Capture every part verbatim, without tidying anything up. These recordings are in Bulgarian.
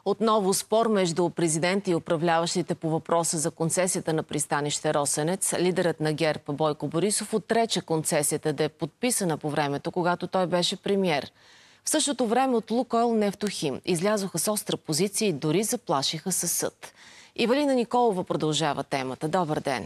Отново спор между президента и управляващите по въпроса за концесията на пристанище Росенец. Лидерът на ГЕРБ Бойко Борисов отрече концесията да е подписана по времето, когато той беше премиер. В същото време от Лукойл Нефтохим излязоха с остра позиция и дори заплашиха със съд. Ивелина Николова продължава темата. Добър ден!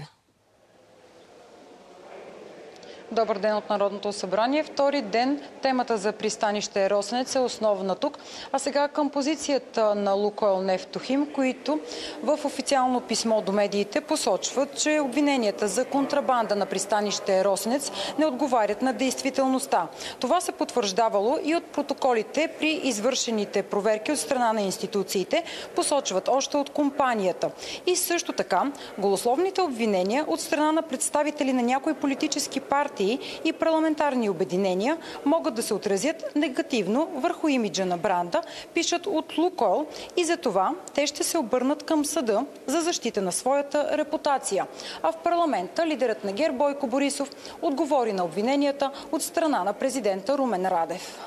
Добър ден от Народното събрание. Втори ден темата за пристанище Росенец е основна тук. А сега към позицията на Лукойл Нефтохим, които в официално писмо до медиите посочват, че обвиненията за контрабанда на пристанище Росенец не отговарят на действителността. Това се потвърждавало и от протоколите при извършените проверки от страна на институциите, посочват още от компанията. И също така, голословните обвинения от страна на представители на някои политически партии и парламентарни обединения могат да се отразят негативно върху имиджа на бранда, пишат от Лукойл, и за това те ще се обърнат към съда за защита на своята репутация. А в парламента лидерът на ГЕРБ Бойко Борисов отговори на обвиненията от страна на президента Румен Радев.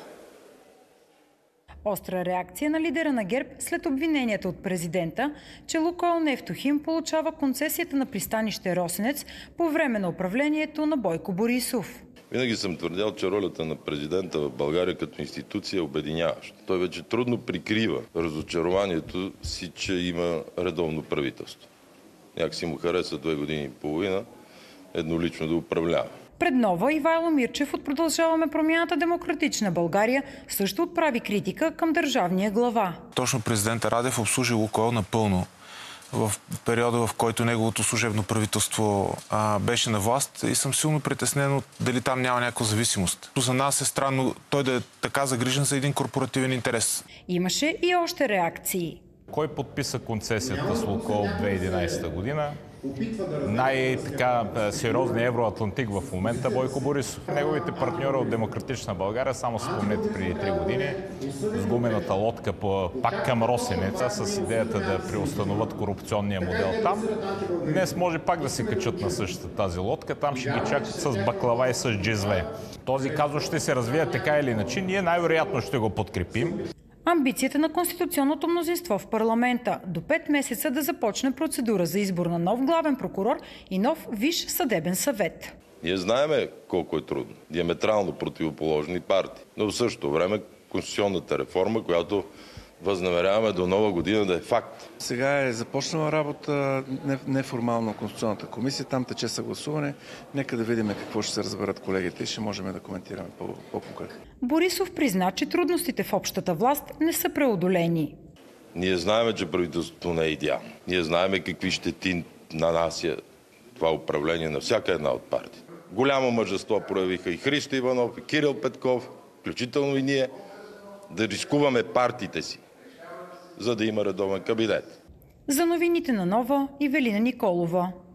Остра реакция на лидера на ГЕРБ след обвиненията от президента, че Лукойл Нефтохим получава концесията на пристанище Росенец по време на управлението на Бойко Борисов. Винаги съм твърдял, че ролята на президента в България като институция е обединяваща. Той вече трудно прикрива разочарованието си, че има редовно правителство. Някак си му хареса две години и половина еднолично да управлява. Пред нова Ивайло Мирчев от Продължаваме промяната Демократична България също отправи критика към държавния глава. Точно президента Радев обслужи Лукойл напълно в периода, в който неговото служебно правителство а, беше на власт, и съм силно притеснен от дали там няма някаква зависимост. За нас е странно той да е така загрижен за един корпоративен интерес. Имаше и още реакции. Кой подписа концесията с Лукойл в две хиляди и единадесета година? Най-сериозният евроатлантик в момента Бойко Борисов. Неговите партньори от Демократична България, само спомнете преди три години, с гумената лодка по, пак към Росенеца, с идеята да преустановят корупционния модел там. Днес може пак да се качат на същата тази лодка, там ще ги чакат с баклава и с джезве. Този казус ще се развие така или иначе, ние най-вероятно ще го подкрепим. Амбицията на конституционното мнозинство в парламента до пет месеца да започне процедура за избор на нов главен прокурор и нов Висш съдебен съвет. Ние знаеме колко е трудно. Диаметрално противоположни партии. Но в същото време конституционната реформа, която възнамеряваме до нова година да е факт. Сега е започнала работа неформално Конституционната комисия. Там тече съгласуване. Нека да видим какво ще се разберат колегите и ще можем да коментираме по-конкретно. Борисов призна, че трудностите в общата власт не са преодолени. Ние знаем, че правителството не е идеално. Ние знаем какви щети нанася това управление на всяка една от партиите. Голямо мъжество проявиха и Христо Иванов, и Кирил Петков, включително и ние, да рискуваме партиите си, за да има редовен кабинет. За новините на Нова, Ивелина Николова.